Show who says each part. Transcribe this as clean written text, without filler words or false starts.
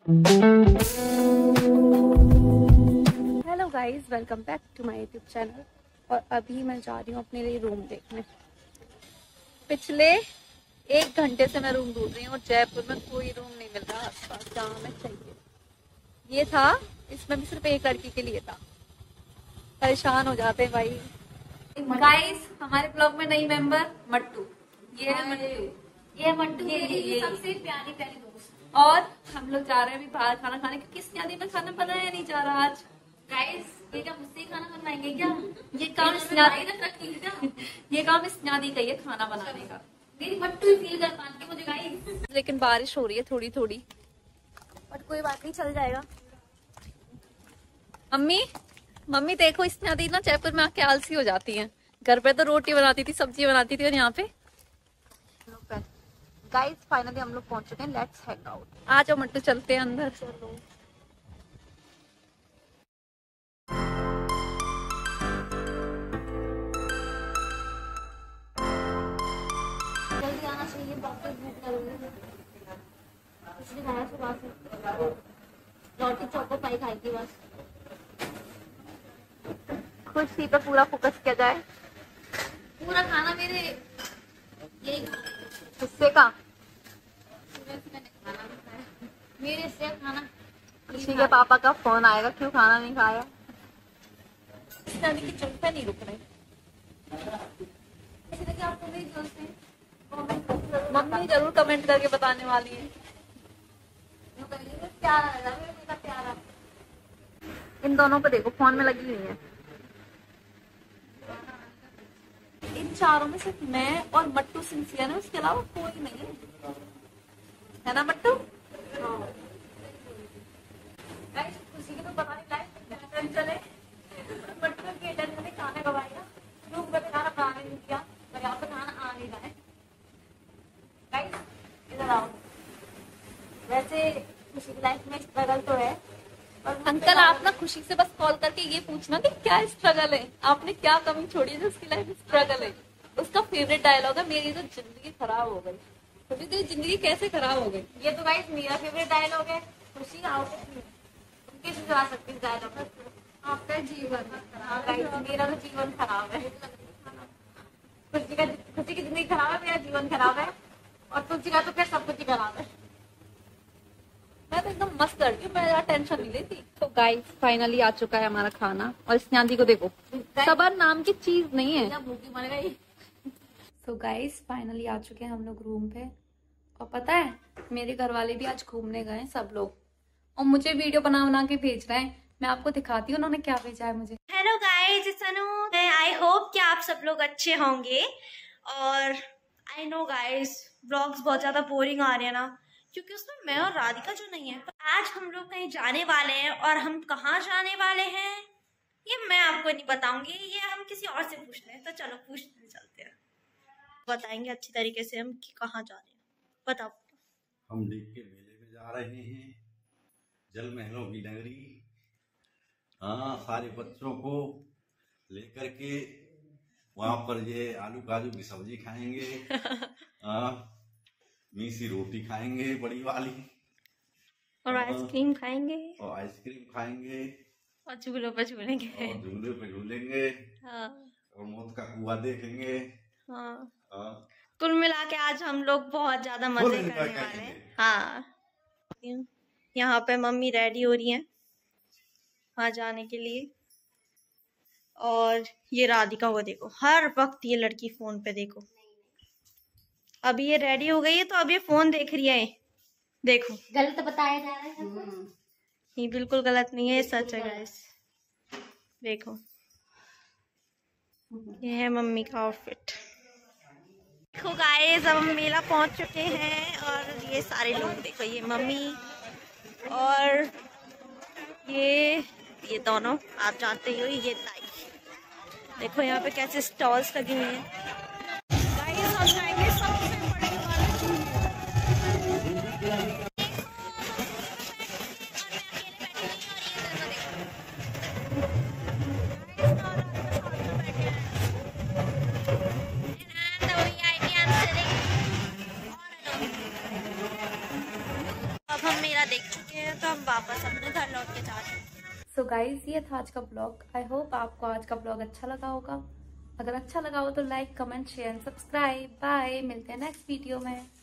Speaker 1: Hello guys, welcome back to my YouTube channel. और अभी मैं जा रही हूँ अपने लिए रूम देखने। पिछले 1 घंटे से मैं रूम ढूंढ रही हूँ और जयपुर में कोई रूम नहीं मिल रहा आसपास जहाँ हमें चाहिए। ये था, इसमें भी सिर्फ एक लड़की के लिए था। परेशान हो जाते हैं भाई। गाइस, हमारे ब्लॉग में नई मेंबर मट्टू। ये है मट्टू। ये मट्टू, ये सबसे प्यारी प्यारी दोस्त। और हम लोग जा रहे हैं अभी बाहर खाना खाने। किस शादी में खाना बनाया नहीं जा रहा आज। गाइस, ये क्या मुझसे खाना बनवाएंगे क्या? ये काम ये काम इस न्यादी का है, खाना बनाने का। मेरी मट्टू ही फील कर पाती है मुझे गाइस। लेकिन बारिश हो रही है थोड़ी थोड़ी, बट कोई बात नहीं, चल जाएगा। मम्मी देखो, इस न्यादी ना जयपुर में आके आलसी हो जाती है। घर पे तो रोटी बनाती थी, सब्जी बनाती थी, और यहाँ पे गाइस फाइनली हम लोग पहुंच चुके हैं। Let's hang out. आ जाओ मट्टू, चलते हैं अंदर। चलो जल्दी आना चाहिए, वापस भूख लग रही है। इसलिए खाया सुबह से रोटी चौको पाई खाई थी बस। खुशी पे पूरा फोकस किया जाए। पूरा खाना मेरे यही हिस्से का। मेरे हिस्से का खाना। खुशी के पापा का फोन आएगा, क्यों खाना नहीं खाया। इस नदी की चुप पे नहीं रुक रहे। मम्मी जरूर कमेंट करके बताने वाली है। प्यारा इन दोनों पे देखो, फोन में लगी हुई है। इन चारों में सिर्फ मैं और मट्टू सिंसियर है, उसके अलावा कोई नहीं है ना मट्टू? खुशी की तो पता नहीं लाइफ चले। मट्टू की अटेंशन ने खाना खवाएगा, रूम पे खाना बनाने नहीं किया, और यहाँ पे खाना आ नहीं रहा है। गाइस इधर आओ। वैसे खुशी की लाइफ में स्ट्रगल तो है, और अंकल आप ना खुशी से बस कॉल करके ये पूछना कि क्या स्ट्रगल है, आपने क्या कमी छोड़ी है जो उसकी लाइफ में स्ट्रगल है। उसका फेवरेट डायलॉग है, मेरी तो जिंदगी खराब हो गई। खुशी तेरी जिंदगी कैसे खराब हो गई? ये तो गाइस मेरा फेवरेट डायलॉग है। खुशी आओ तुम कैसे जा सकती इस डायलॉग में? आपका जीवन। हाँ गाइस, मेरा तो जीवन खराब है। खुशी की जिंदगी खराब है, मेरा जीवन खराब है, और तुलसी का तो फिर सब कुछ ही खराब है। मैं तो एकदम मस्त लड़की हूँ, मैं ज्यादा टेंशन नहीं लेती। तो गाइस फाइनली आ चुका है हमारा खाना, और इस न्यादी को देखो, सबर नाम की चीज नहीं है। भूखी मर गई। तो गाइस फाइनली आ चुके हैं हम लोग रूम पे। और पता है, मेरे घर वाले भी आज घूमने गए सब लोग, और मुझे वीडियो बना के भेज रहे हैं। मैं आपको दिखाती हूँ उन्होंने क्या भेजा है मुझे।
Speaker 2: Hello guys, it's Anu. I hope कि आप सब लोग अच्छे होंगे। और आई नो गाइस, व्लॉग्स बहुत ज्यादा बोरिंग आ रहे हैं ना, क्योंकि उसमें मैं और राधिका जो नहीं है। तो आज हम लोग कहीं जाने वाले हैं, और हम कहाँ जाने वाले हैं ये मैं आपको नहीं बताऊंगी, ये हम किसी और से पूछ रहे हैं। तो चलो पूछने चलते हैं, बताएंगे अच्छी तरीके से हम कि कहाँ जा रहे हैं। बताओ।
Speaker 3: हम देख के मेले में जा रहे हैं, जल महलों की नगरी। हाँ, सारे बच्चों को लेकर के वहां पर ये आलू काजू की सब्जी खाएंगे। मीसी रोटी खाएंगे बड़ी वाली,
Speaker 2: और आइसक्रीम खाएंगे,
Speaker 3: और आइसक्रीम खाएंगे,
Speaker 2: और झूलों पर झूलेंगे,
Speaker 3: और झूले पे झूलेंगे। हाँ। और मौत का कुआं देखेंगे।
Speaker 2: हाँ।
Speaker 3: हाँ।
Speaker 2: कुल मिला के आज हम लोग बहुत ज्यादा मजे करने वाले हैं। हाँ, यहाँ पे मम्मी रेडी हो रही हैं वहां जाने के लिए। और ये राधिका को देखो, हर वक्त ये लड़की फोन पे, देखो अभी ये रेडी हो गई है तो अब ये फोन देख रही है। देखो,
Speaker 1: गलत बताया जा रहा है।
Speaker 2: ये बिल्कुल गलत नहीं है, ये सच है गाइस। देखो, ये है मम्मी का आउटफिट। देखो गाइस, अब हम मेला पहुंच चुके हैं, और ये सारे लोग देखो, ये मम्मी और ये दोनों, आप जानते ही हो, ये ताई। देखो यहाँ पे कैसे स्टॉल्स लगी हुई हैं। गाइस, हम जाएंगे सबसे बड़े वाले। देख चुके हैं तो हम वापस अपने घर लौट के जा रहे हैं।
Speaker 1: सो गाइज ये था आज का ब्लॉग। आई होप आपको आज का ब्लॉग अच्छा लगा होगा। अगर अच्छा लगा हो तो like, comment, share and subscribe. Bye, मिलते हैं नेक्स्ट वीडियो में।